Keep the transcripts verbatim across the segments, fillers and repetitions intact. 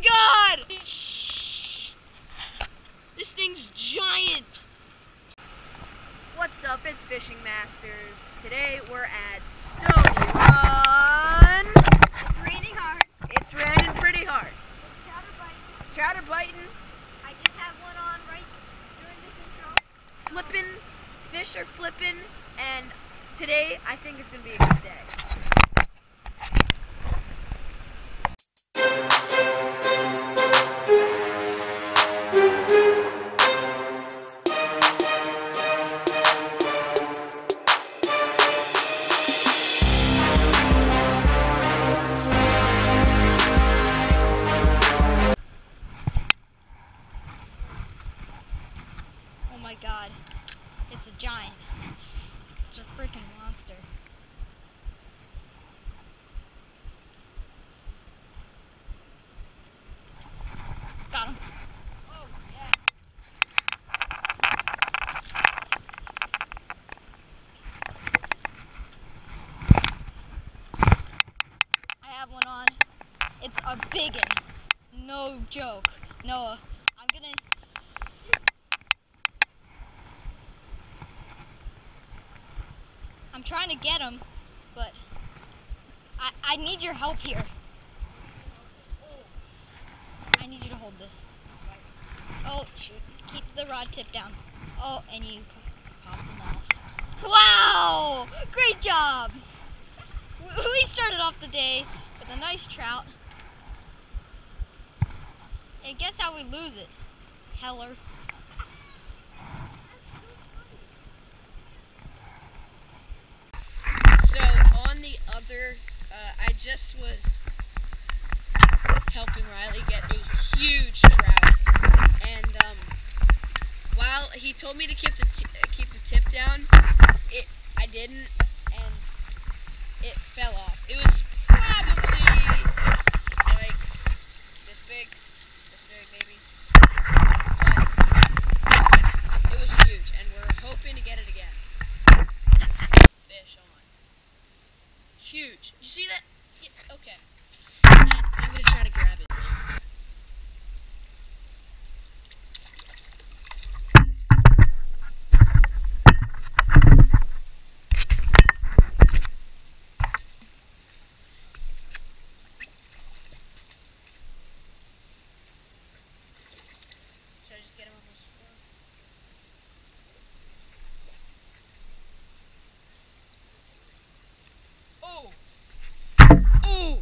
God! This thing's giant. What's up? It's Fishing Masters. Today we're at Stony Run. It's raining hard. It's raining pretty hard. Trout are biting. Trout are biting. I just have one on right during this intro. Flipping. Fish are flipping. And today I think is going to be a good day. Oh my God, it's a giant. It's a freaking monster. Got him. Oh, yeah. I have one on. It's a big one. No joke. Noah, I'm gonna... I'm trying to get him, but I, I need your help here. I need you to hold this. Oh, shoot. Keep the rod tip down. Oh, and you pop them off. Wow! Great job! We started off the day with a nice trout. And guess how we lose it? Heller. So on the other, uh, I just was helping Riley get a huge trout, and um, while he told me to keep the t keep the tip down, it I didn't, and it fell off. It was probably like this big, this big maybe, but yeah, it was huge, and we're hoping to get it again. Fish on. Huge. You see that? Yeah, okay. I'm gonna try to grab it. Should I just get him on this floor? Oh! Ooh!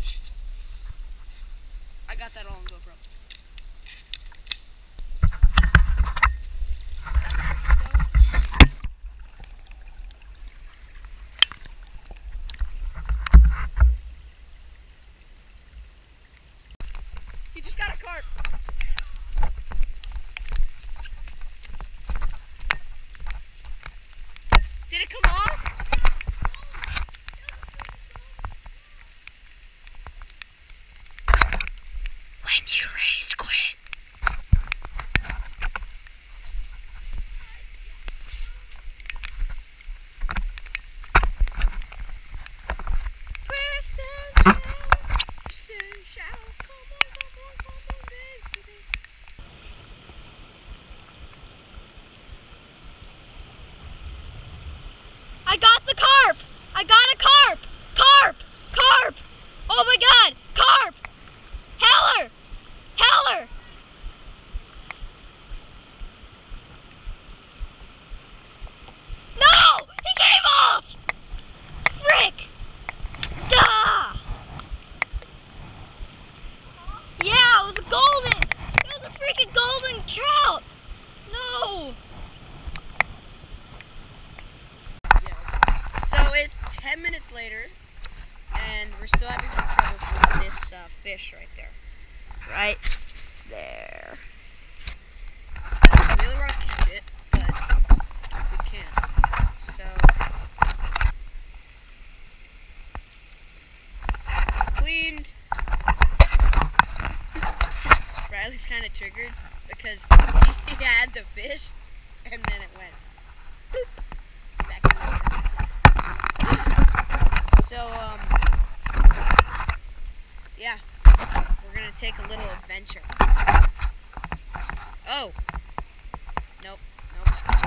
I got that all on GoPro. He just got a carp. Did it come off? When you rage quit. Preston shall, come on, come on, come on, baby. I got the carp! I got a carp! Carp! Carp! Oh my God! Carp! Heller! Heller! No! He came off! Frick! Duh! Yeah, it was a golden! It was a freaking golden trout! No! So it's ten minutes later, and we're still having some troubles with this uh, fish right there. Right there. I really want to catch it, but we can't. So cleaned. Riley's kind of triggered because he had the fish, and then it went boop, back in the water. So um, yeah, we're gonna take a little adventure. Oh. Nope. Nope.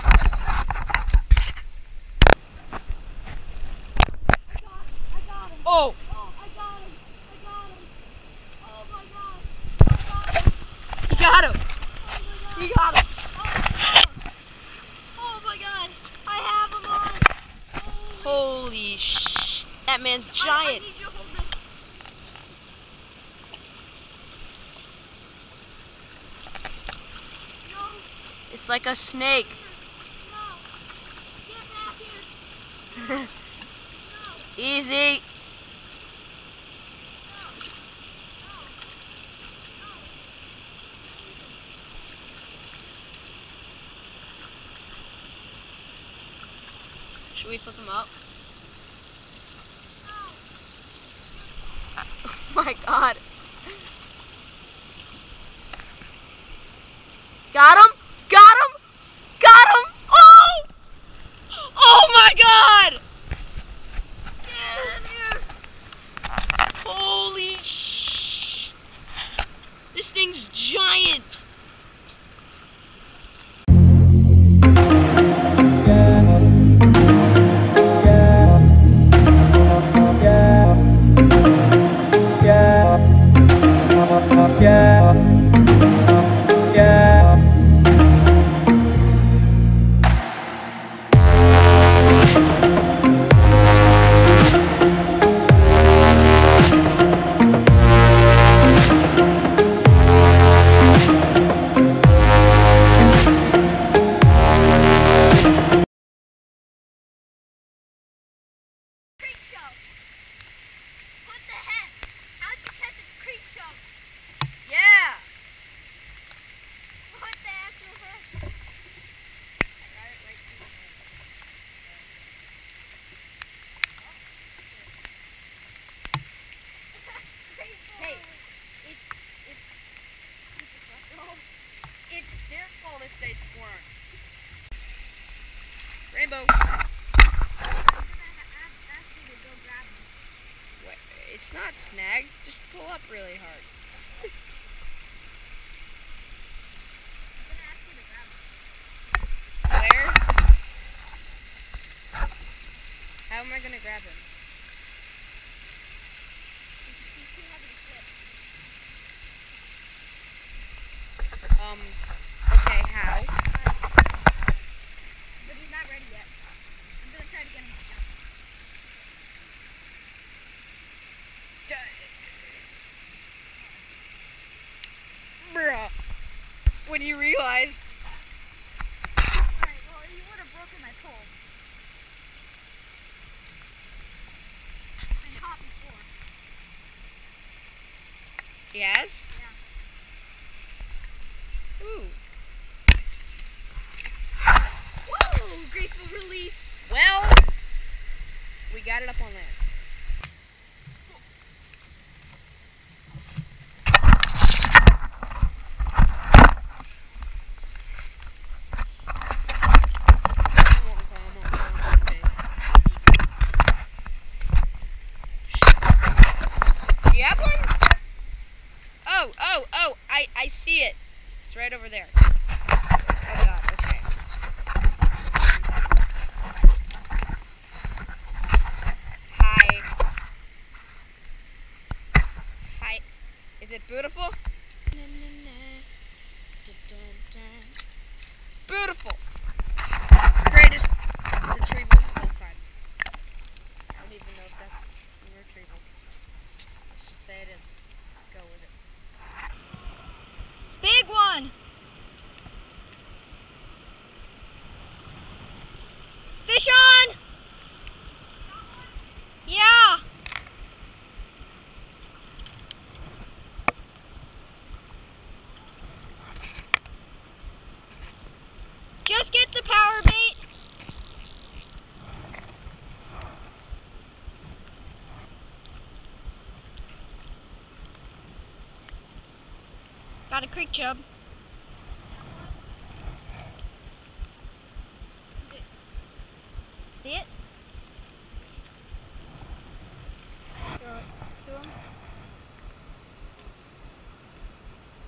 I got, I got him. Oh. Oh, I got him. I got him. Oh my god. I got him. He got him. Oh my god. He got him. Oh, oh. Oh my god. I have him on. Holy. Holy sh! That man's I, I giant. need you to hold this. No. It's like a snake. No. Get back here. No. Easy. Should we put them up? Oh my god. Got him? Got him? Got him? Oh! Oh my god! Get in here! Holy sh! This thing's giant! Creek show. What the heck? How'd you catch a creek show? Yeah! What the actual heck? I got it right through the head. Hey, it's, it's, You just let go. it's their fault if they squirm. Rainbow. I'm gonna ha- ask, ask you to go grab him. Wait, it's not snagged. Just pull up really hard. I'm gonna ask you to grab him. Where? How am I gonna grab him? He's, he's too heavy to flip. Um, okay, how? But he's not ready yet. I'm gonna try to get him back down. Bruh. When you realize, Alright, well, you would have broken my pole. Been caught before. he has? Yeah. Ooh. Whoa! Graceful release. Well, we got it up on land. Come on, come on, come on, babe. Do you have one? Oh, oh, oh, I, I see it. It's right over there. Oh god, okay. Hi. Hi. Is it beautiful? Beautiful. Greatest retrieval of all time. I don't even know if that's a retrieval. Let's just say it is. Go with it. Big one. Fish on. Yeah. Just get the power bait. Got a creek chub. See it? Throw it to him.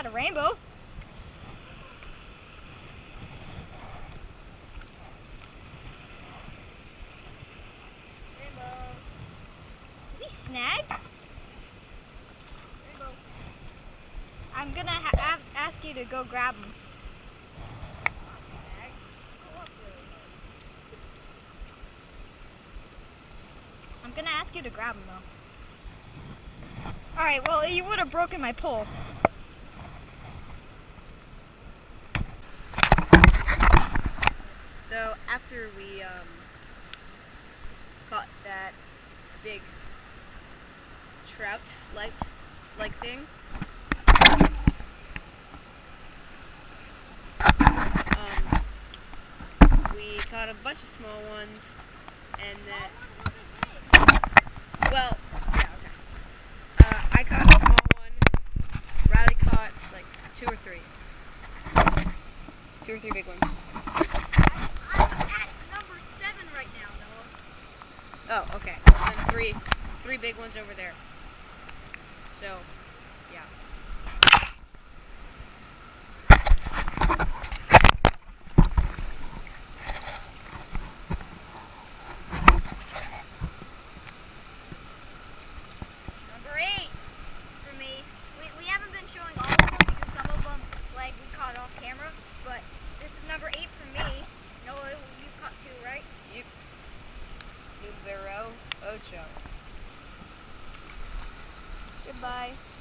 Not a rainbow. Rainbow. Is he snagged? Rainbow. I'm gonna ha have, ask you to go grab him. Snag. Go up really low. I'm gonna ask you to grab him though. Alright, well, you would have broken my pole. So after we um, caught that big trout like like thing, um, we caught a bunch of small ones, and then well, yeah, okay. Uh, I caught a small one. Riley caught like two or three, two or three big ones. Oh, okay. And three, three big ones over there. So, yeah. Number eight for me. We, we haven't been showing all of them because some of them, like, we caught off camera. But this is number eight for me. Noah, you caught two, right? Yep. Numero ocho. Goodbye.